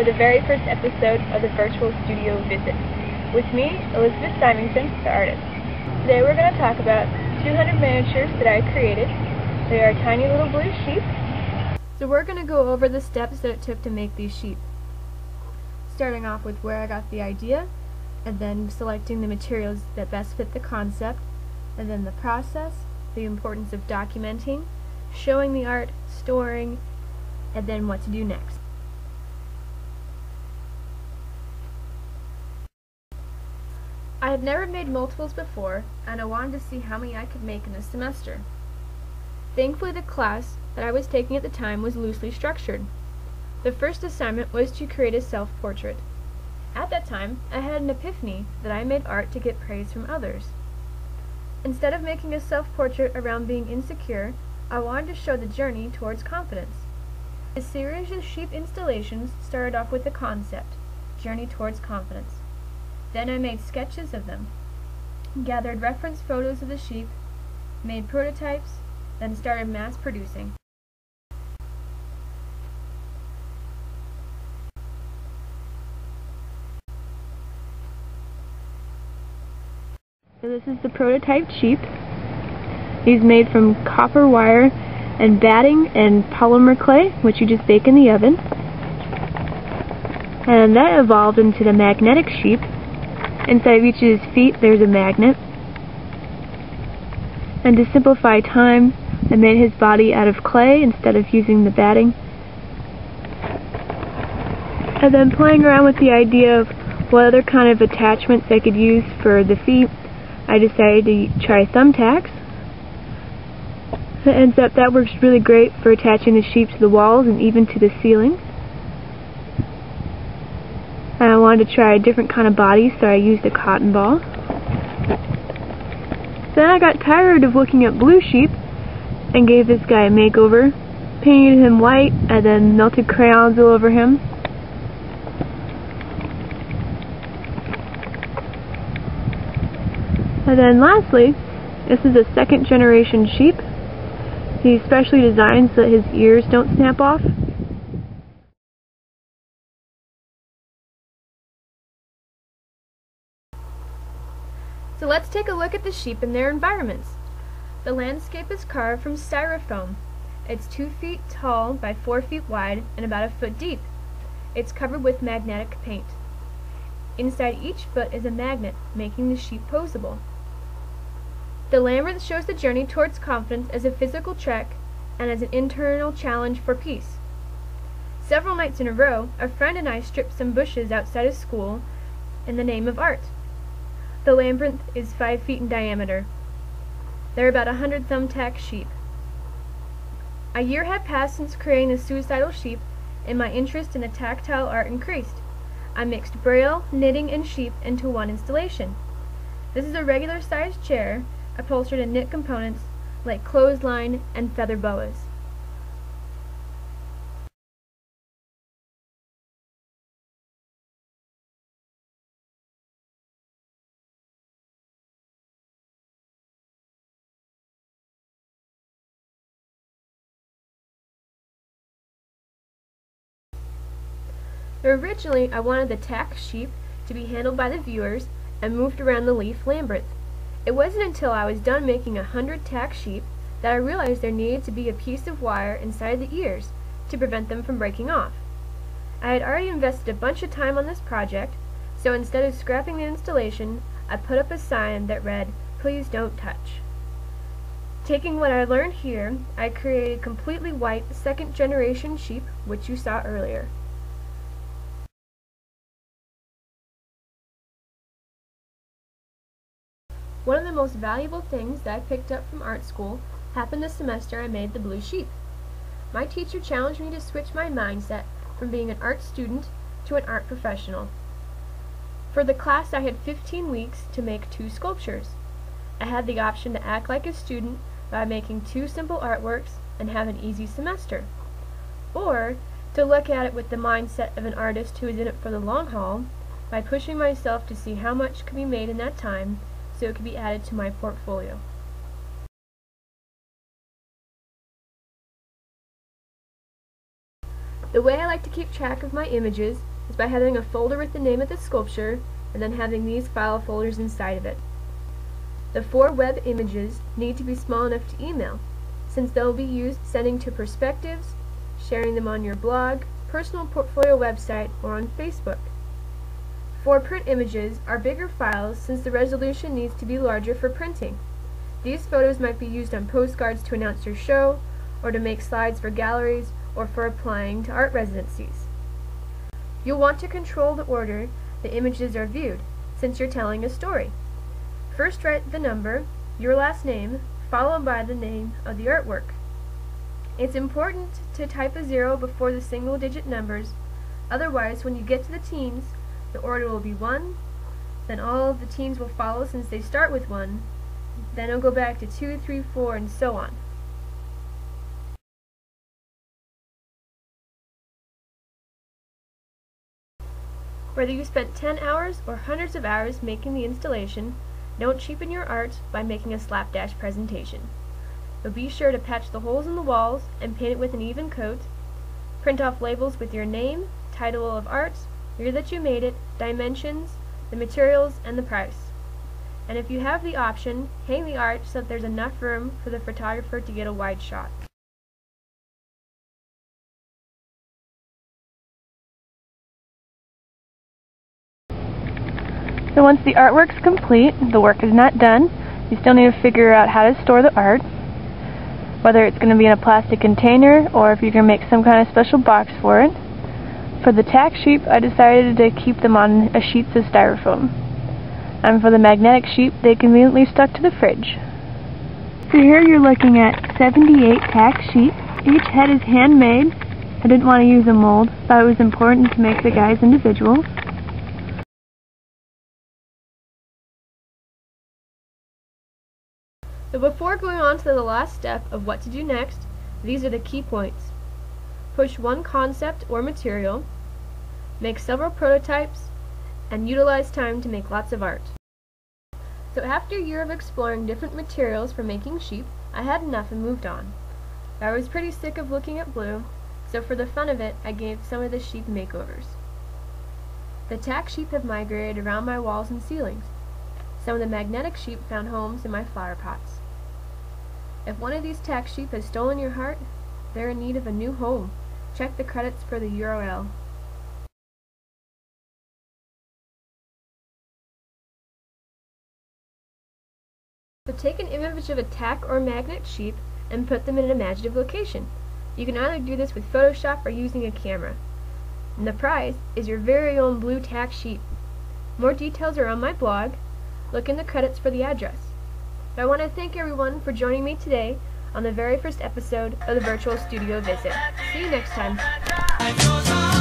to the very first episode of the Virtual Studio Visit. With me, Elizabeth Symington, the artist. Today we're going to talk about 200 miniatures that I created. They are tiny little blue sheep. So we're going to go over the steps that it took to make these sheep. Starting off with where I got the idea, and then selecting the materials that best fit the concept, and then the process, the importance of documenting, showing the art, storing, and then what to do next. I had never made multiples before, and I wanted to see how many I could make in a semester. Thankfully, the class that I was taking at the time was loosely structured. The first assignment was to create a self-portrait. At that time, I had an epiphany that I made art to get praise from others. Instead of making a self-portrait around being insecure, I wanted to show the journey towards confidence. The series of sheep installations started off with the concept, Journey Towards Confidence. Then I made sketches of them, gathered reference photos of the sheep, made prototypes, then started mass producing. So this is the prototype sheep. He's made from copper wire and batting and polymer clay, which you just bake in the oven. And that evolved into the magnetic sheep. Inside of each of his feet there's a magnet. And to simplify time, I made his body out of clay instead of using the batting. And then playing around with the idea of what other kind of attachments I could use for the feet, I decided to try thumbtacks. It ends up that works really great for attaching the sheep to the walls and even to the ceiling. And I wanted to try a different kind of body, so I used a cotton ball. Then I got tired of looking at blue sheep and gave this guy a makeover. Painted him white and then melted crayons all over him. And then lastly, this is a second generation sheep. He's specially designed so that his ears don't snap off. So let's take a look at the sheep and their environments. The landscape is carved from styrofoam. It's 2 feet tall by 4 feet wide and about 1 foot deep. It's covered with magnetic paint. Inside each foot is a magnet, making the sheep posable. The labyrinth shows the journey towards confidence as a physical trek and as an internal challenge for peace. Several nights in a row, a friend and I stripped some bushes outside of school in the name of art. The labyrinth is 5 feet in diameter. There are about 100 thumbtack sheep. A year had passed since creating the suicidal sheep, and my interest in the tactile art increased. I mixed braille, knitting, and sheep into one installation. This is a regular-sized chair, upholstered in knit components like clothesline and feather boas. Originally, I wanted the tack sheep to be handled by the viewers and moved around the leaf labyrinth. It wasn't until I was done making 100 tack sheep that I realized there needed to be a piece of wire inside the ears to prevent them from breaking off. I had already invested a bunch of time on this project, so instead of scrapping the installation, I put up a sign that read, "Please don't touch." Taking what I learned here, I created completely white second generation sheep, which you saw earlier. One of the most valuable things that I picked up from art school happened the semester I made the blue sheep. My teacher challenged me to switch my mindset from being an art student to an art professional. For the class, I had 15 weeks to make 2 sculptures. I had the option to act like a student by making 2 simple artworks and have an easy semester, or to look at it with the mindset of an artist who is in it for the long haul by pushing myself to see how much could be made in that time so it could be added to my portfolio. The way I like to keep track of my images is by having a folder with the name of the sculpture and then having these file folders inside of it. The 4 web images need to be small enough to email, since they'll be used sending to perspectives, sharing them on your blog, personal portfolio website, or on Facebook. 4 print images are bigger files since the resolution needs to be larger for printing. These photos might be used on postcards to announce your show, or to make slides for galleries, or for applying to art residencies. You'll want to control the order the images are viewed, since you're telling a story. First write the number, your last name, followed by the name of the artwork. It's important to type a 0 before the single-digit numbers, otherwise when you get to the teens, the order will be 1, then all of the teens will follow since they start with 1, then it'll go back to 2, 3, 4, and so on. Whether you spent 10 hours or hundreds of hours making the installation, don't cheapen your art by making a slapdash presentation. But be sure to patch the holes in the walls and paint it with an even coat. Print off labels with your name, title of art, year that you made it, dimensions, the materials, and the price. And if you have the option, hang the art so that there's enough room for the photographer to get a wide shot. So once the artwork's complete, the work is not done. You still need to figure out how to store the art, whether it's going to be in a plastic container or if you're going to make some kind of special box for it. For the tack sheep, I decided to keep them on sheets of styrofoam. And for the magnetic sheep, they conveniently stuck to the fridge. So here you're looking at 78 tack sheep. Each head is handmade. I didn't want to use a mold, thought it was important to make the guys individuals. So before going on to the last step of what to do next, these are the key points. Push one concept or material, make several prototypes, and utilize time to make lots of art. So after a year of exploring different materials for making sheep, I had enough and moved on. I was pretty sick of looking at blue, so for the fun of it, I gave some of the sheep makeovers. The tack sheep have migrated around my walls and ceilings. Some of the magnetic sheep found homes in my flower pots. If one of these tack sheep has stolen your heart, they're in need of a new home. Check the credits for the URL. So take an image of a tack or magnet sheep and put them in an imaginative location. You can either do this with Photoshop or using a camera. And the prize is your very own blue tack sheep. More details are on my blog. Look in the credits for the address. I want to thank everyone for joining me today on the very first episode of the Virtual Studio Visit. See you next time.